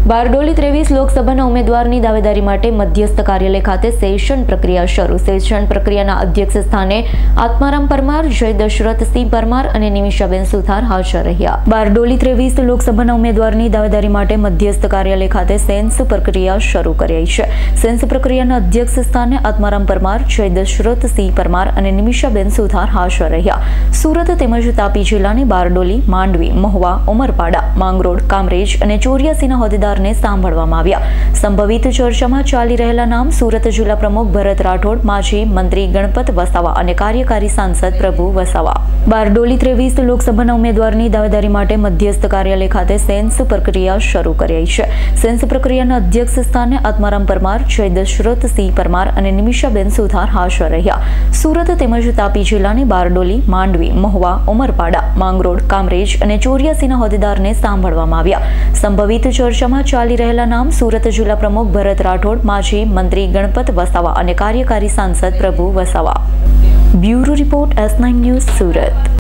બારડોલી 23 લોકસભાના ઉમેદવારની દાવેદારી માટે મધ્યસ્થ કાર્યાલય ખાતે સેશન પ્રક્રિયા શરૂ। સેશન પ્રક્રિયાના અધ્યક્ષ સ્થાને આત્મારામ પરમાર, જય દશરથસિંહ પરમાર અને નિમિષાબેન સુથાર હાજર રહ્યા। બારડોલી 23 લોકસભાના ઉમેદવારની દાવેદારી માટે મધ્યસ્થ કાર્યાલય ખાતે સેન્સ પ્રક્રિયા શરૂ કરાઈ છે। સેન્સ પ્રક્રિયાના અધ્યક્ષ સ્થાને આત્મારામ પરમાર, જય દશરથસિંહ પરમાર અને નિમિષાબેન સુથાર હાજર રહ્યા। સુરત તેમજ તાપી જિલ્લાની બારડોલી, માંડવી, મહુવા, ઉમરપાડા, માંગરોળ, કામરેજ અને ચોર્યાસીના હોદ્દેદાર ને સાંભળવામાં આવ્યા। સંભવિત ચર્ચામાં ચાલી રહેલા નામ સુરત જિલ્લા પ્રમુખ ભરત રાઠોડ, માજી મંત્રી ગણપત વસાવા અને કાર્યકારી સાંસદ પ્રભુ વસાવા। બારડોલી 23 લોકસભાના ઉમેદવારની દાવેદારી માટે મધ્યસ્થ કાર્યાલય ખાતે સેન્સ પ્રક્રિયા શરૂ કરાઈ છે। સેન્સ પ્રક્રિયાના અધ્યક્ષ સ્થાને આત્મારામ પરમાર, જય દશરથસિંહ પરમાર અને નિમિષાબેન સુથાર હાજર રહ્યા। સુરત તેમજ તાપી જિલ્લાની બારડોલી, માંડવી, મહુવા, ઉમરપાડા, માંગરોળ, કામરેજ અને ચોર્યાસીના હોદ્દેદારને સાંભળવામાં આવ્યા। સંભવિત ચર્ચામાં ચાલી રહેલા નામ સુરત જિલ્લા પ્રમુખ ભરત રાઠોડ, માજી મંત્રી ગણપત વસાવા અને કાર્યકારી સાંસદ Prabhu Vasava. Bureau report S9 news, Surat.